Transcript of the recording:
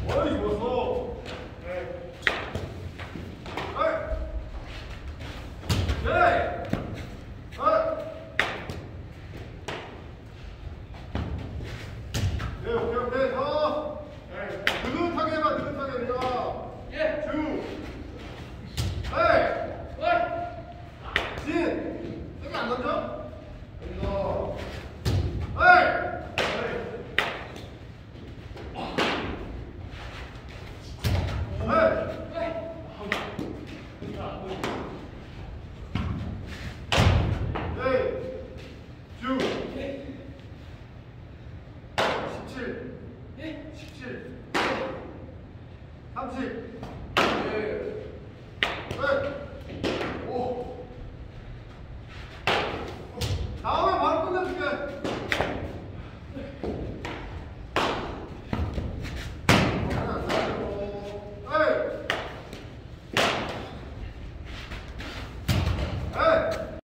어이, 좋았어. 네. 어이. 네. 어이. 네, 오케이, 오케이. 네. 느긋하게 해봐, 느긋하게. 내가. 예. 주. 에이. 어이. 진. 세게 안 던져? 여기서. 에이. 예. 17, 30, 예.